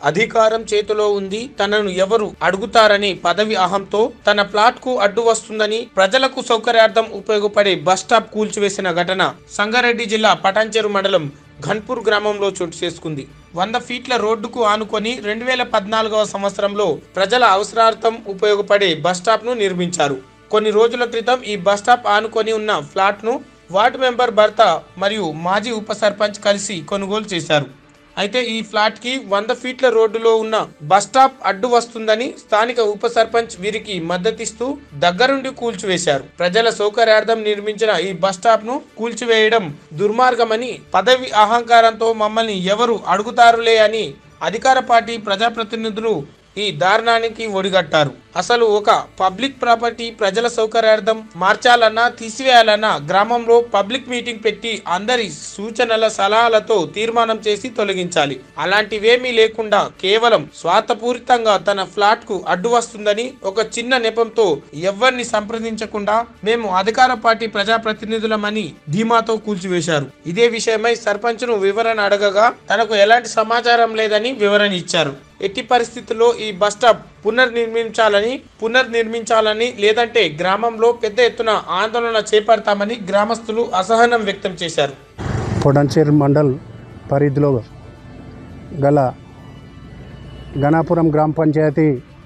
అధికారం చేతిలో ఉంది, తనను ఎవరు అడుగుతారని పదవి అహంతో తన ప్లాట్ కు అడ్డు వస్తుందని ప్రజలకు సౌకర్యార్థం ఉపయోగపడే బస్ స్టాప్ కూల్చివేసిన ఘటన సంగారెడ్డి జిల్లా పటాన్చెరు మండలం ఘన్పూర్ గ్రామంలో చోటు చేసుకుంది. 100 ఫీట్ల రోడ్డుకు ఆనుకొని 2014వ సంవత్సరంలో ప్రజల అవసరార్థం ఉపయోగపడే బస్ స్టాప్ ను నిర్మించారు. కొన్ని రోజుల క్రితం ఈ బస్ స్టాప్ ఆనుకొని ఉన్న ఫ్లాట్ ను వార్డు మెంబర్ భర్త మరియు మాజీ ఉప సర్పంచ్ కలిసి కొనుగోలు చేశారు. అయితే ఈ ఫ్లాట్ కి 100 ఫీట్ల రోడ్డులో ఉన్న బస్ స్టాప్ అడ్డు వస్తుందని స్థానిక ఉప సర్పంచ్ వీరికి మద్దతిస్తూ దగ్గరుండి కూల్చివేశారు. ప్రజల సౌకర్యార్థం నిర్మించిన ఈ బస్ స్టాప్ ను కూల్చివేయడం దుర్మార్గమని, పదవి అహంకారంతో మమ్మల్ని ఎవరు అడుగుతారులే అని అధికార పార్టీ ప్రజాప్రతినిధులు ఈ దారుణానికి ఒడిగట్టారు. అసలు ఒక పబ్లిక్ ప్రాపర్టీ ప్రజల సౌకర్యార్థం మార్చాలన్నా తీసివేయాలన్నా గ్రామంలో పబ్లిక్ మీటింగ్ పెట్టి అందరి సూచనల సలహాలతో తీర్మానం చేసి తొలగించాలి. అలాంటివేమీ లేకుండా కేవలం స్వార్థపూరితంగా తన ఫ్లాట్ కు అడ్డు వస్తుందని ఒక చిన్న నెపంతో ఎవరిని సంప్రదించకుండా మేము అధికార పార్టీ ప్రజాప్రతినిధులమని ధీమాతో కూల్చివేశారు. ఇదే విషయమై సర్పంచ్ ను వివరణ అడగగా తనకు ఎలాంటి సమాచారం లేదని వివరణ ఇచ్చారు. ఎట్టి పరిస్థితుల్లో ఈ బస్ స్టాప్ పునర్నిర్మించాలని లేదంటే గ్రామంలో పెద్ద ఎత్తున ఆందోళన చేపడతామని గ్రామస్తులు అసహనం వ్యక్తం చేశారు. పటాన్చెరు మండల్ పరిధిలో గల గణాపురం గ్రామ పంచాయతీ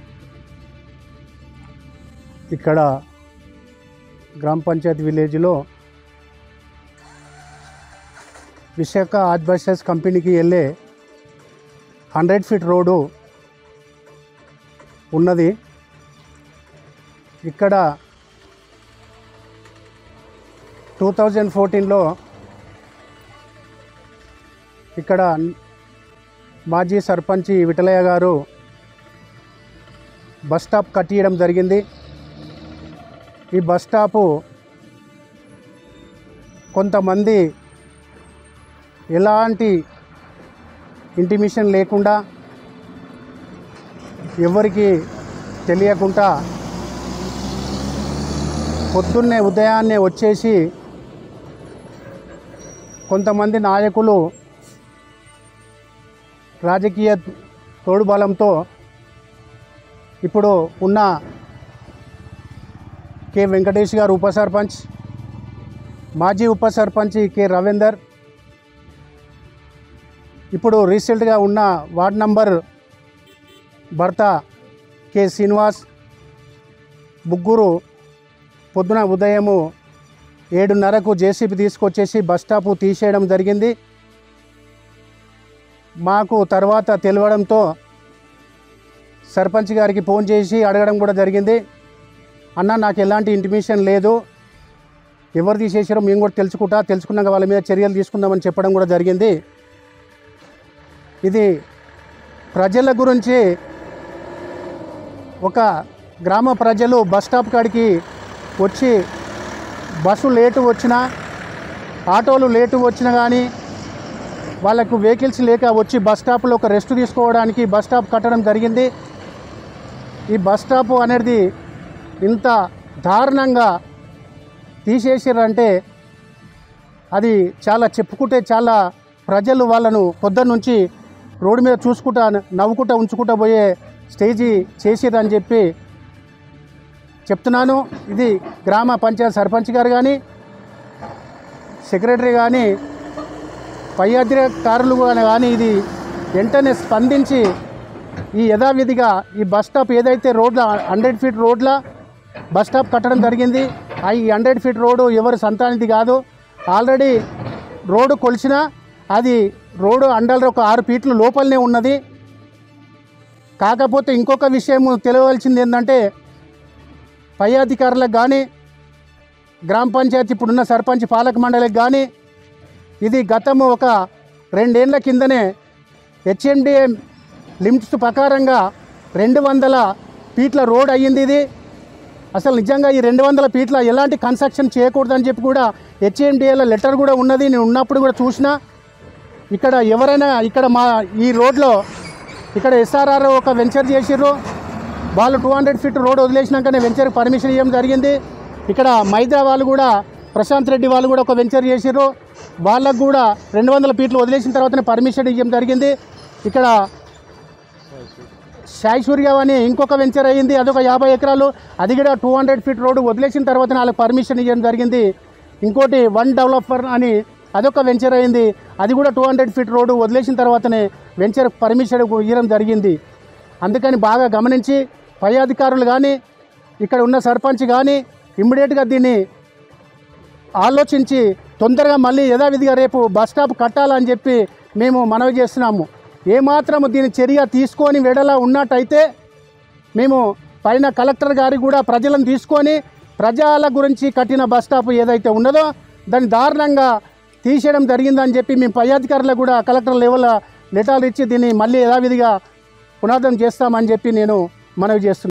ఇక్కడ గ్రామ పంచాయతీ విలేజ్లో విశాఖ ఆర్బైసెస్ కంపెనీకి వెళ్ళే 100 ఫీట్ రోడ్డు ఉన్నది. ఇక్కడ 2014లో ఇక్కడ మాజీ సర్పంచ్ విఠలయ్య గారు బస్ స్టాప్ కట్టియడం జరిగింది. ఈ బస్ స్టాపు కొంతమంది ఎలాంటి ఇంటిమేషన్ లేకుండా ఎవరికి తెలియకుండా పొద్దున్నే ఉదయాన్నే వచ్చేసి కొంతమంది నాయకులు రాజకీయ తోడుబలంతో ఇప్పుడు ఉన్న కె వెంకటేష్ గారు ఉప సర్పంచ్, మాజీ ఉప సర్పంచ్ కె రవీందర్, ఇప్పుడు రీసెంట్గా ఉన్న వార్డ్ నంబర్ భర్త కె శ్రీనివాస్ ముగ్గురు పొద్దున ఉదయము 7:30కు జేసీబీ తీసుకొచ్చేసి బస్ స్టాపు తీసేయడం జరిగింది. మాకు తర్వాత తెలియడంతో సర్పంచ్ గారికి ఫోన్ చేసి అడగడం కూడా జరిగింది. అన్న, నాకు ఎలాంటి ఇంటిమేషన్ లేదు, ఎవరు తీసేసారో మేము కూడా తెలుసుకున్నాక వాళ్ళ మీద చర్యలు తీసుకుందామని చెప్పడం కూడా జరిగింది. ఇది ప్రజల గురించి, ఒక గ్రామ ప్రజలు బస్ స్టాప్ కాడికి వచ్చి బస్సు లేటు వచ్చినా, ఆటోలు లేటు వచ్చినా కానీ వాళ్ళకు వెహికల్స్ లేక వచ్చి బస్ స్టాప్లో ఒక రెస్ట్ తీసుకోవడానికి బస్ స్టాప్ కట్టడం జరిగింది. ఈ బస్ స్టాప్ అనేది ఇంత దారుణంగా తీసేసారంటే అది చాలా చెప్పుకుంటే చాలా ప్రజలు వాళ్ళను పొద్దున్న నుంచి రోడ్డు మీద చూసుకుంటా నవ్వుకుంటా ఉంచుకుంటా పోయే స్టేజీ చేసిరని చెప్పి చెప్తున్నాను. ఇది గ్రామ పంచాయత్ సర్పంచ్ గారు కానీ, సెక్రటరీ కానీ, పై అధికారులు కానీ ఇది వెంటనే స్పందించి ఈ యథావిధిగా ఈ బస్ స్టాప్ ఏదైతే రోడ్ల 100 ఫీట్ రోడ్ల బస్ స్టాప్ కట్టడం జరిగింది. ఈ 100 ఫీట్ రోడ్డు ఎవరు సంతానిది కాదు. ఆల్రెడీ రోడ్డు కొలిసినా అది రోడ్డు అండల్లో ఒక 6 ఫీట్లు లోపలనే ఉన్నది. కాకపోతే ఇంకొక విషయం తెలియవలసింది ఏంటంటే, పై అధికారులకు కానీ, గ్రామ పంచాయతీ ఇప్పుడున్న సర్పంచ్ పాలక మండలికి కానీ ఇది గతము ఒక 2 ఏళ్ల కిందనే హెచ్ఎండిఏ లిమిట్స్ ప్రకారంగా 200 ఫీట్ల రోడ్ అయ్యింది. ఇది అసలు నిజంగా ఈ 200 ఫీట్ల ఎలాంటి కన్స్ట్రక్షన్ చేయకూడదని చెప్పి కూడా హెచ్ఎండిఏలో లెటర్ కూడా ఉన్నది. నేను ఉన్నప్పుడు కూడా చూసినా. ఇక్కడ ఎవరైనా ఇక్కడ మా ఈ రోడ్లో ఇక్కడ ఎస్ఆర్ఆర్ ఒక వెంచర్ చేసిర్రు. వాళ్ళు 200 ఫీట్ రోడ్ వదిలేసినాకనే వెంచర్కి పర్మిషన్ ఇవ్వడం జరిగింది. ఇక్కడ మైదా వాళ్ళు కూడా, ప్రశాంత్ రెడ్డి వాళ్ళు కూడా ఒక వెంచర్ చేసిర్రు. వాళ్ళకు కూడా 200 ఫీట్లు వదిలేసిన తర్వాతనే పర్మిషన్ ఇవ్వడం జరిగింది. ఇక్కడ శాయిసూర్య అని ఇంకొక వెంచర్ అయ్యింది, అదొక 50 ఎకరాలు. అది కూడా 200 ఫీట్ రోడ్డు వదిలేసిన తర్వాత వాళ్ళకి పర్మిషన్ ఇవ్వడం జరిగింది. ఇంకోటి వన్ డెవలపర్ అని అదొక వెంచర్ అయింది, అది కూడా 200 ఫీట్ రోడ్డు వదిలేసిన తర్వాతనే వెంచర్ పర్మిషన్ ఇవ్వడం జరిగింది. అందుకని బాగా గమనించి పై అధికారులు కానీ ఇక్కడ ఉన్న సర్పంచ్ కానీ ఇమ్మీడియట్గా దీన్ని ఆలోచించి తొందరగా మళ్ళీ యథావిధిగా రేపు బస్ స్టాప్ కట్టాలని చెప్పి మేము మనవి చేస్తున్నాము. ఏమాత్రము దీని చర్య తీసుకొని వెడలా ఉన్నట్టయితే మేము పైన కలెక్టర్ గారికి కూడా ప్రజలను తీసుకొని ప్రజల గురించి కట్టిన బస్ స్టాప్ ఏదైతే ఉన్నదో దాన్ని దారుణంగా తీసేయడం జరిగిందని చెప్పి మేము పై అధికారులకు కూడా కలెక్టర్ లెవెల్ లెటర్లు ఇచ్చి దీన్ని మళ్ళీ యథావిధిగా పునాదం చేస్తామని చెప్పి నేను మనవి చేస్తున్నాను.